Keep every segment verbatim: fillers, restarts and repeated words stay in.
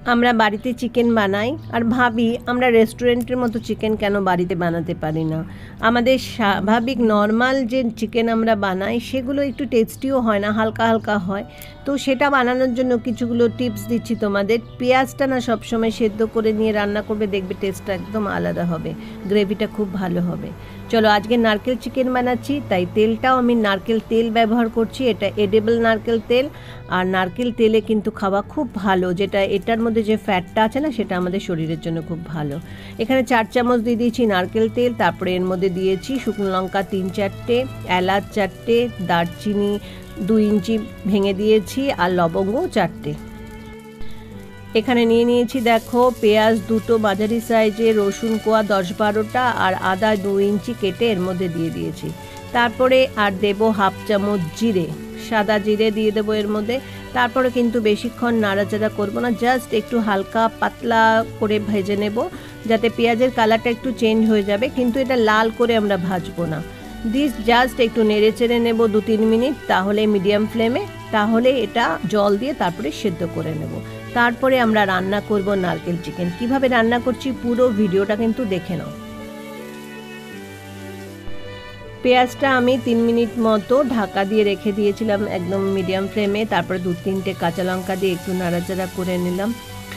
আমরা বাড়িতে চিকেন বানাই আর ভাবি আমরা রেস্টুরেন্টের মতো চিকেন কেন বাড়িতে বানাতে পারি না। আমাদের স্বাভাবিক নর্মাল যে চিকেন আমরা বানাই সেগুলো একটু টেস্টিও হয় না, হালকা হালকা হয়। তো সেটা বানানোর জন্য কিছুগুলো টিপস দিচ্ছি তোমাদের। পেঁয়াজটা না সবসময় সেদ্ধ করে নিয়ে রান্না করবে, দেখবে টেস্টটা একদম আলাদা হবে, গ্রেভিটা খুব ভালো হবে। চলো আজকে নারকেল চিকেন বানাচ্ছি, তাই তেলটাও আমি নারকেল তেল ব্যবহার করছি। এটা এডিবল নারকেল তেল, আর নারকেল তেলে কিন্তু খাওয়া খুব ভালো, যেটা এটার মধ্যে যে ফ্যাটটা আছে না সেটা আমাদের শরীরের জন্য খুব ভালো। এখানে চার চামচ দিয়ে দিয়েছি নারকেল তেল, তারপরে এর মধ্যে দিয়েছি শুকনো লঙ্কা তিন চারটে, এলাচ চারটে, দারচিনি দুই ইঞ্চি ভেঙে দিয়েছি, আর লবঙ্গ চারটে। এখানে নিয়ে নিয়েছি দেখো পেঁয়াজ দুটো মাঝারি সাইজে, রসুন কোয়া দশ বারোটা, আর আদা দু ইঞ্চি কেটে এর মধ্যে দিয়ে দিয়েছি। তারপরে আর দেবো হাফ চামচ জিরে, সাদা জিরে দিয়ে দেবো এর মধ্যে। তারপরে কিন্তু বেশিক্ষণ নাড়াচাড়া করব না, জাস্ট একটু হালকা পাতলা করে ভেজে নেব, যাতে পেঁয়াজের কালারটা একটু চেঞ্জ হয়ে যাবে, কিন্তু এটা লাল করে আমরা ভাজবো না। দিস জাস্ট একটু নেড়ে চেড়ে নেব দু তিন মিনিট, তাহলে মিডিয়াম ফ্লেমে, তাহলে এটা জল দিয়ে তারপরে সেদ্ধ করে নেব। তারপরে আমরা রান্না করব নারকেল চিকেন। কিভাবে রান্না করছি পুরো ভিডিওটা কিন্তু দেখে নাও। পেঁয়াজটা আমি তিন মিনিট মতো ঢাকা দিয়ে রেখে দিয়েছিলাম একদম মিডিয়াম ফ্লেমে। তারপরে দু তিনটে কাঁচা লঙ্কা দিয়ে একটু নাড়াচাড়া করে নিলাম।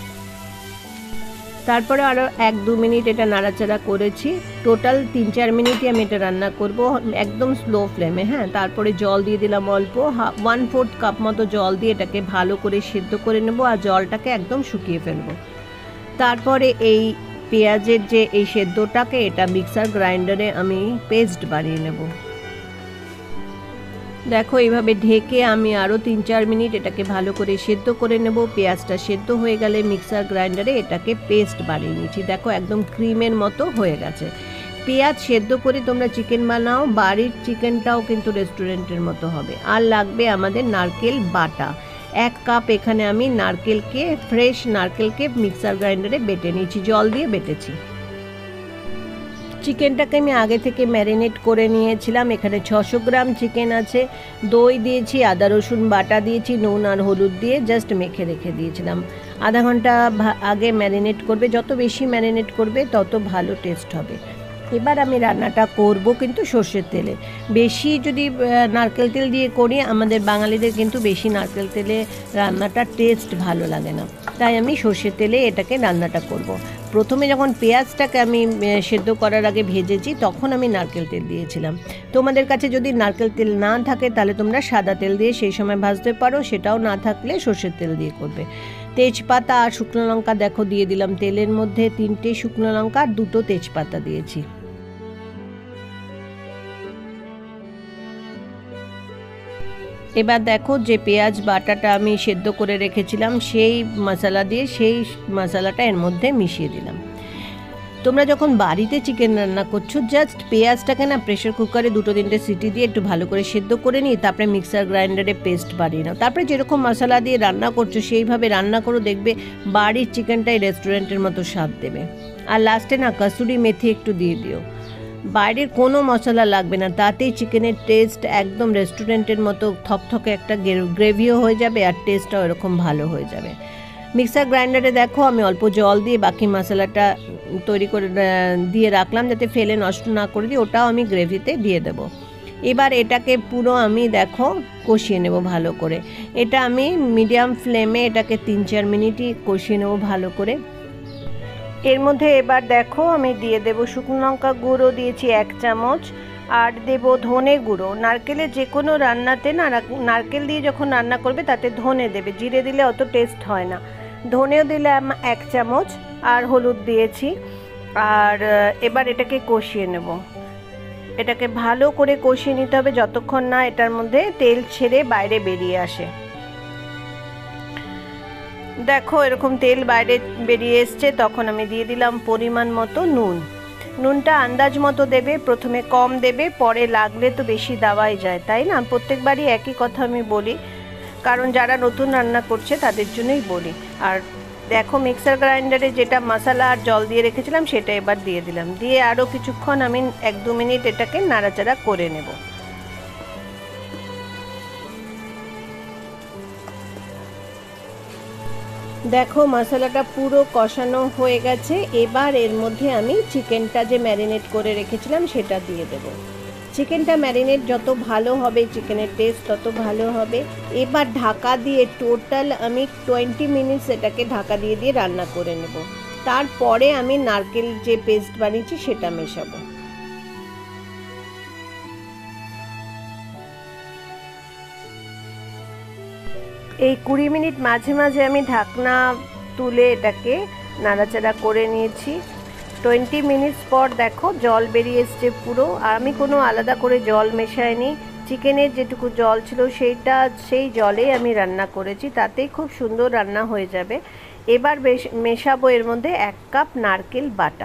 তারপরে আরও এক দু মিনিট এটা নাড়াচাড়া করেছি। টোটাল তিন চার মিনিটই আমি এটা রান্না করব একদম স্লো ফ্লেমে। হ্যাঁ, তারপরে জল দিয়ে দিলাম অল্প, ওয়ান ফোর্থ কাপ মতো জল দিয়ে এটাকে ভালো করে সেদ্ধ করে নেব, আর জলটাকে একদম শুকিয়ে ফেলব। তারপরে এই পেঁয়াজের যে এই সেদ্ধটাকে এটা মিক্সার গ্রাইন্ডারে আমি পেস্ট বানিয়ে নেব। দেখো এইভাবে ঢেকে আমি আরও তিন চার মিনিট এটাকে ভালো করে সেদ্ধ করে নেব। পেঁয়াজটা সেদ্ধ হয়ে গেলে মিক্সার গ্রাইন্ডারে এটাকে পেস্ট বানিয়ে নিয়েছি। দেখো একদম ক্রিমের মতো হয়ে গেছে। পেঁয়াজ সেদ্ধ করে তোমরা চিকেন বানাও, বাড়ির চিকেনটাও কিন্তু রেস্টুরেন্টের মতো হবে। আর লাগবে আমাদের নারকেল বাটা, এক কাপ এখানে আমি নারকেলকে, ফ্রেশ নারকেলকে মিক্সার গ্রাইন্ডারে বেটে নিয়েছি, জল দিয়ে বেটেছি। চিকেনটাকে আমি আগে থেকে ম্যারিনেট করে নিয়েছিলাম। এখানে ছশো গ্রাম চিকেন আছে, দই দিয়েছি, আদা রসুন বাটা দিয়েছি, নুন আর হলুদ দিয়ে জাস্ট মেখে রেখে দিয়েছিলাম। আধা ঘন্টা আগে ম্যারিনেট করবে, যত বেশি ম্যারিনেট করবে তত ভালো টেস্ট হবে। এবার আমি রান্নাটা করব কিন্তু সর্ষের তেলে। বেশি যদি নারকেল তেল দিয়ে করি, আমাদের বাঙালিদের কিন্তু বেশি নারকেল তেলে রান্নাটা টেস্ট ভালো লাগে না, তাই আমি সর্ষের তেলে এটাকে রান্নাটা করব। প্রথমে যখন পেঁয়াজটাকে আমি সেদ্ধ করার আগে ভেজেছি তখন আমি নারকেল তেল দিয়েছিলাম। তোমাদের কাছে যদি নারকেল তেল না থাকে তাহলে তোমরা সাদা তেল দিয়ে সেই সময় ভাজতে পারো, সেটাও না থাকলে সর্ষের তেল দিয়ে করবে। তেজপাতা আর শুকনো লঙ্কা দেখো দিয়ে দিলাম তেলের মধ্যে, তিনটে শুকনো লঙ্কা আর দুটো তেজপাতা দিয়েছি। এবার দেখো যে পেঁয়াজ বাটাটা আমি সেদ্ধ করে রেখেছিলাম সেই মশলা দিয়ে সেই মশলাটা এর মধ্যে মিশিয়ে দিলাম। তোমরা যখন বাড়িতে চিকেন রান্না করছো, জাস্ট পেঁয়াজটাকে না প্রেশার কুকারে দুটো তিনটে সিটি দিয়ে একটু ভালো করে সেদ্ধ করে নিই, তারপরে মিক্সার গ্রাইন্ডারে পেস্ট বানিয়ে নাও। তারপরে যেরকম মশলা দিয়ে রান্না করছো সেইভাবে রান্না করো, দেখবে বাড়ির চিকেনটাই রেস্টুরেন্টের মতো স্বাদ দেবে। আর লাস্টে না কসুরি মেথি একটু দিয়ে দিও, বাইরের কোনো মশলা লাগবে না, তাতেই চিকেনের টেস্ট একদম রেস্টুরেন্টের মতো থকথকে একটা গ্রেভিও হয়ে যাবে, আর টেস্টটাও এরকম ভালো হয়ে যাবে। মিক্সার গ্রাইন্ডারে দেখো আমি অল্প জল দিয়ে বাকি মশলাটা তৈরি করে দিয়ে রাখলাম, যাতে ফেলে নষ্ট না করে দিই, ওটাও আমি গ্রেভিতে দিয়ে দেব। এবার এটাকে পুরো আমি দেখো কষিয়ে নেব ভালো করে। এটা আমি মিডিয়াম ফ্লেমে এটাকে তিন চার মিনিটই কষিয়ে নেব ভালো করে। এর মধ্যে এবার দেখো আমি দিয়ে দেব শুকনো লঙ্কা গুঁড়ো দিয়েছি এক চামচ, আর দেব ধনে গুঁড়ো। নারকেলের যে কোনো রান্নাতে না নারকেল দিয়ে যখন রান্না করবে তাতে ধনে দেবে, জিরে দিলে অত টেস্ট হয় না। ধনেও দিলাম এক চামচ, আর হলুদ দিয়েছি। আর এবার এটাকে কষিয়ে নেব। এটাকে ভালো করে কষিয়ে নিতে হবে যতক্ষণ না এটার মধ্যে তেল ছেড়ে বাইরে বেরিয়ে আসে। দেখো এরকম তেল বাইরে বেরিয়ে এসছে, তখন আমি দিয়ে দিলাম পরিমাণ মতো নুন। নুনটা আন্দাজ মতো দেবে, প্রথমে কম দেবে, পরে লাগলে তো বেশি দেওয়াই যায়, তাই না? প্রত্যেকবারই একই কথা আমি বলি, কারণ যারা নতুন রান্না করছে তাদের জন্যই বলি। আর দেখো মিক্সার গ্রাইন্ডারে যেটা মশলা আর জল দিয়ে রেখেছিলাম সেটা এবার দিয়ে দিলাম, দিয়ে আরও কিছুক্ষণ আমি এক দু মিনিট এটাকে নাড়াচাড়া করে নেব। দেখো মশলাটা পুরো কষানো হয়ে গেছে। এবার এর মধ্যে আমি চিকেনটা যে ম্যারিনেট করে রেখেছিলাম সেটা দিয়ে দেব। চিকেনটা ম্যারিনেট যত ভালো হবে চিকেনের টেস্ট তত ভালো হবে। এবার ঢাকা দিয়ে টোটাল আমি টোয়েন্টি মিনিটস এটাকে ঢাকা দিয়ে দিয়ে রান্না করে নেব। তারপরে আমি নারকেল যে পেস্ট বানিয়েছি সেটা মেশাবো। এই কুড়ি মিনিট মাঝে মাঝে আমি ঢাকনা তুলে এটাকে নাড়াচাড়া করে নিয়েছি। টোয়েন্টি মিনিটস পর দেখো জল বেরিয়ে এসছে পুরো। আর আমি কোনো আলাদা করে জল মেশাইনি, চিকেনের যেটুকু জল ছিল সেইটা সেই জলেই আমি রান্না করেছি, তাতেই খুব সুন্দর রান্না হয়ে যাবে। এবার বেশ মেশাবো এর মধ্যে এক কাপ নারকেল বাটা।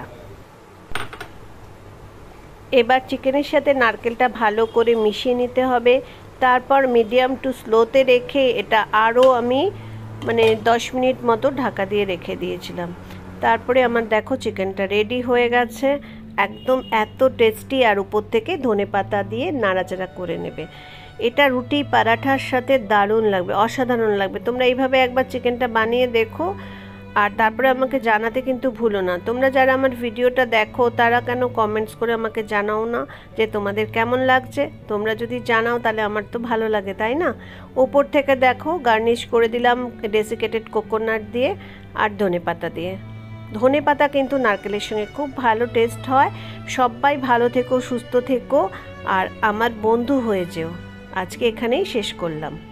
এবার চিকেনের সাথে নারকেলটা ভালো করে মিশিয়ে নিতে হবে। তারপর মিডিয়াম টু স্লোতে রেখে এটা আরও আমি মানে দশ মিনিট মতো ঢাকা দিয়ে রেখে দিয়েছিলাম। তারপরে আমার দেখো চিকেনটা রেডি হয়ে গেছে, একদম এত টেস্টি। আর উপর থেকে ধনেপাতা দিয়ে নাড়াচাড়া করে নেবে। এটা রুটি পরাঠার সাথে দারুণ লাগবে, অসাধারণ লাগবে। তোমরা এইভাবে একবার চিকেনটা বানিয়ে দেখো আর তারপরে আমাকে জানাতে কিন্তু ভুলো না। তোমরা যারা আমার ভিডিওটা দেখো তারা কেন কমেন্টস করে আমাকে জানাও না যে তোমাদের কেমন লাগছে। তোমরা যদি জানাও তাহলে আমার তো ভালো লাগে, তাই না? ওপর থেকে দেখো গার্নিশ করে দিলাম ডেসিকেটেড কোকোনাট দিয়ে আর ধনেপাতা দিয়ে। ধনেপাতা কিন্তু নারকেলের সঙ্গে খুব ভালো টেস্ট হয়। সবাই ভালো থেকো, সুস্থ থেকো আর আমার বন্ধু হয়ে যেও। আজকে এখানেই শেষ করলাম।